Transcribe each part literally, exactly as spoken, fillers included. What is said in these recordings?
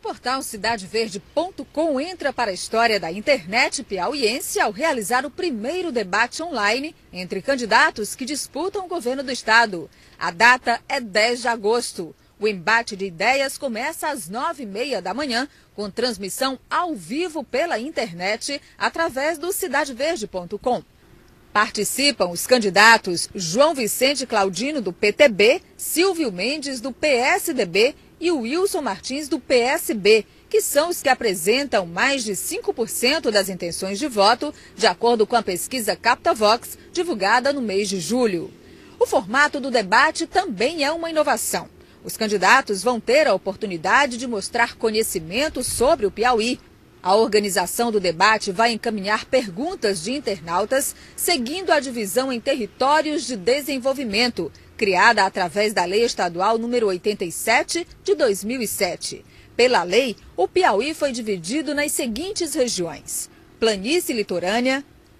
portal cidade verde ponto com entra para a história da internet piauiense ao realizar o primeiro debate online entre candidatos que disputam o governo do estado. A data é dez de agosto. O embate de ideias começa às nove e meia da manhã, com transmissão ao vivo pela internet através do cidade verde ponto com. Participam os candidatos João Vicente Claudino, do P T B, Silvio Mendes, do P S D B e Wilson Martins, do P S B, que são os que apresentam mais de cinco por cento das intenções de voto, de acordo com a pesquisa CaptaVox, divulgada no mês de julho. O formato do debate também é uma inovação. Os candidatos vão ter a oportunidade de mostrar conhecimento sobre o Piauí. A organização do debate vai encaminhar perguntas de internautas, seguindo a divisão em territórios de desenvolvimento, criada através da Lei Estadual número oitenta e sete, de dois mil e sete. Pela lei, o Piauí foi dividido nas seguintes regiões: Planície Litorânea,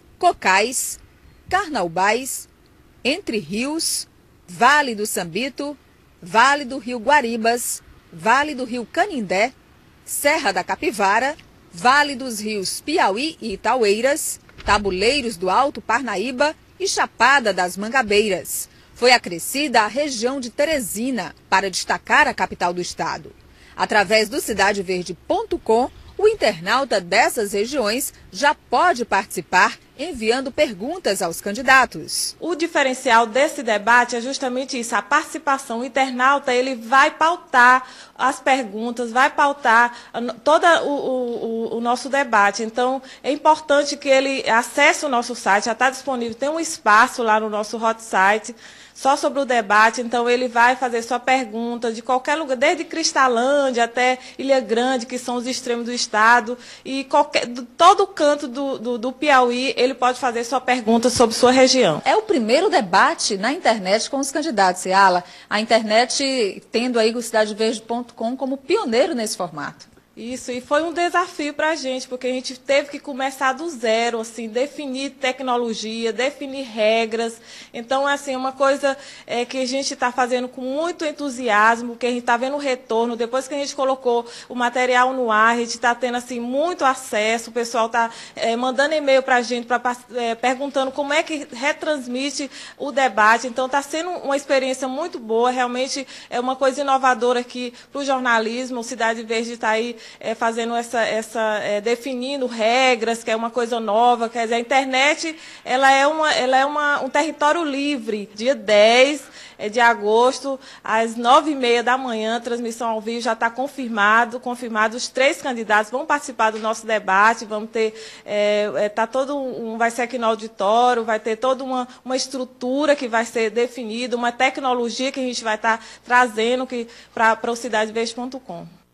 Cocais, Carnaubais, Entre Rios, Vale do Sambito, Vale do Rio Guaribas, Vale do Rio Canindé, Serra da Capivara, Vale dos Rios Piauí e Itaueiras, Tabuleiros do Alto Parnaíba e Chapada das Mangabeiras. Foi acrescida a região de Teresina, para destacar a capital do estado. Através do cidade verde ponto com, o internauta dessas regiões já pode participar enviando perguntas aos candidatos. O diferencial desse debate é justamente isso, a participação. O internauta ele vai pautar as perguntas, vai pautar todo o, o, o nosso debate. Então, é importante que ele acesse o nosso site, já está disponível, tem um espaço lá no nosso hot site, só sobre o debate. Então, ele vai fazer sua pergunta de qualquer lugar, desde Cristalândia até Ilha Grande, que são os extremos do estado, e qualquer, todo o canto do, do, do Piauí, ele pode fazer sua pergunta sobre sua região. É o primeiro debate na internet com os candidatos, Ciala. A internet tendo aí o cidade verde ponto com como pioneiro nesse formato. Isso, e foi um desafio para a gente, porque a gente teve que começar do zero, assim, definir tecnologia, definir regras. Então, assim, uma coisa é, que a gente está fazendo com muito entusiasmo, porque a gente está vendo o retorno. Depois que a gente colocou o material no ar, a gente está tendo assim, muito acesso, o pessoal está é, mandando e-mail para a gente, pra, é, perguntando como é que retransmite o debate. Então, está sendo uma experiência muito boa, realmente é uma coisa inovadora aqui para o jornalismo. O Cidade Verde está aí É, fazendo essa, essa é, definindo regras, que é uma coisa nova. Quer dizer, a internet ela é, uma, ela é uma, um território livre. Dia dez de agosto, às nove e meia da manhã, transmissão ao vivo, já está confirmado, confirmado, os três candidatos vão participar do nosso debate, vamos ter, é, é, tá todo um, vai ser aqui no auditório, vai ter toda uma, uma estrutura que vai ser definida, uma tecnologia que a gente vai estar tá trazendo para o cidade verde ponto com.